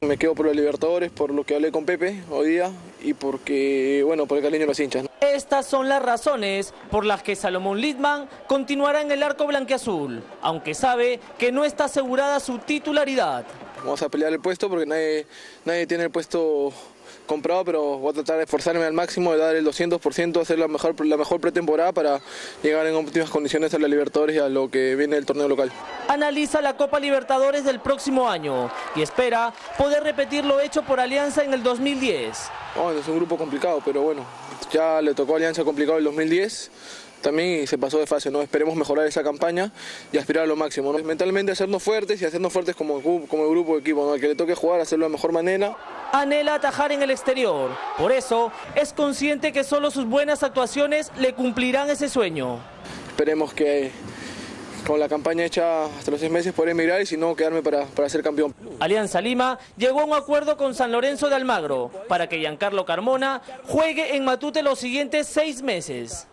Me quedo por los Libertadores, por lo que hablé con Pepe hoy día y porque, bueno, por el cariño de los hinchas, ¿no? Estas son las razones por las que Salomón Lidman continuará en el arco blanquiazul, aunque sabe que no está asegurada su titularidad. Vamos a pelear el puesto porque nadie tiene el puesto comprado, pero voy a tratar de esforzarme al máximo, de dar el 200%, hacer la mejor pretemporada para llegar en óptimas condiciones a la Libertadores y a lo que viene del torneo local. Analiza la Copa Libertadores del próximo año y espera poder repetir lo hecho por Alianza en el 2010. Bueno, es un grupo complicado, pero bueno, ya le tocó a Alianza complicado el 2010. También se pasó de fase, ¿no? Esperemos mejorar esa campaña y aspirar a lo máximo, ¿no? Mentalmente hacernos fuertes y hacernos fuertes como el grupo de equipo, ¿no? El que le toque jugar, hacerlo de la mejor manera. Anhela atajar en el exterior, por eso es consciente que solo sus buenas actuaciones le cumplirán ese sueño. Esperemos que con la campaña hecha hasta los 6 meses podré emigrar y si no quedarme para ser campeón. Alianza Lima llegó a un acuerdo con San Lorenzo de Almagro para que Giancarlo Carmona juegue en Matute los siguientes 6 meses.